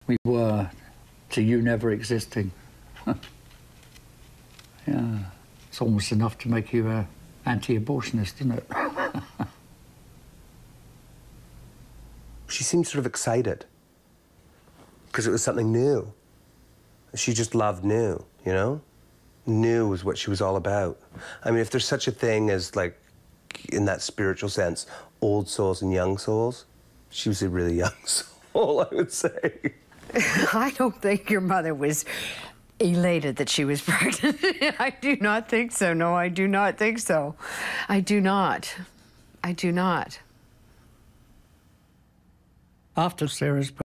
we were to you never existing. Yeah, it's almost enough to make you an anti-abortionist, isn't it? She seemed sort of excited because it was something new. She just loved new, you know? New was what she was all about. I mean, if there's such a thing as, like, in that spiritual sense, old souls and young souls, she was a really young soul, I would say. I don't think your mother was elated that she was pregnant. I do not think so. No, I do not think so. I do not. I do not. After Sarah's